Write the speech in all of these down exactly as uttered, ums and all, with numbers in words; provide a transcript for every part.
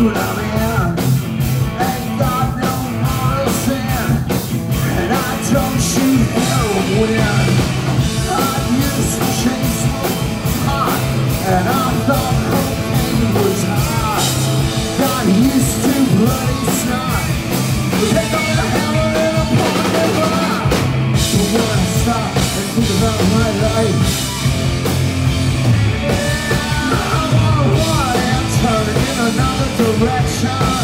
what I mean? Ain't got no moral sin, and I don't shoot heroin. I used to chase hot, and I thought cocaine was hot. Got used to bloody snot, but they don't have it in a pocket bar. But when I stop and think about my life, another direction.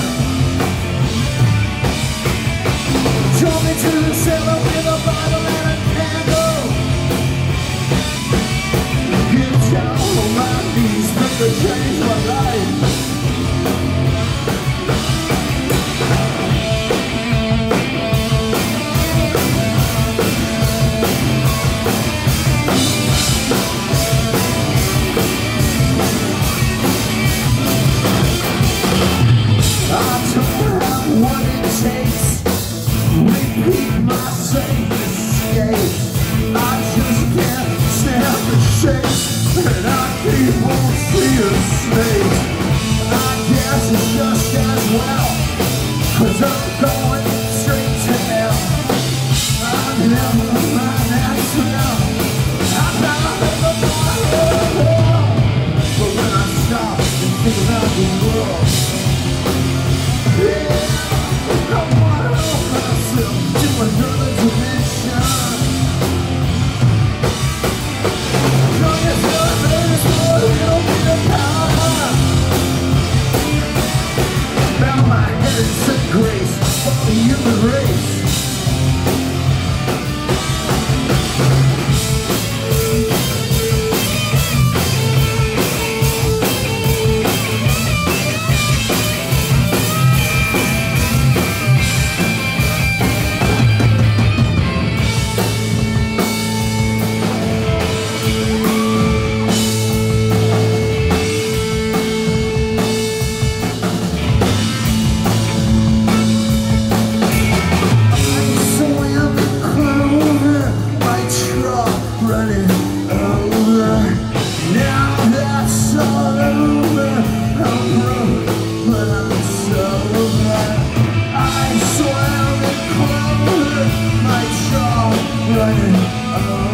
Took me to the cellar with a bottle and a candle. Get down on my knees, make a change my life. What it takes, repeat my same mistakes. I just can't stand the shakes, and I keep on seeing snakes. I guess it's just as well, cause I'm going straight to hell. I never mind that smell. I've never been the bottom of hell. But when I stop and think about the world, yeah, I wanna help myself to another dimension. Don't you feel it, baby? It's more than a little bit of power. Bow my head and say grace for the human race. Running, oh.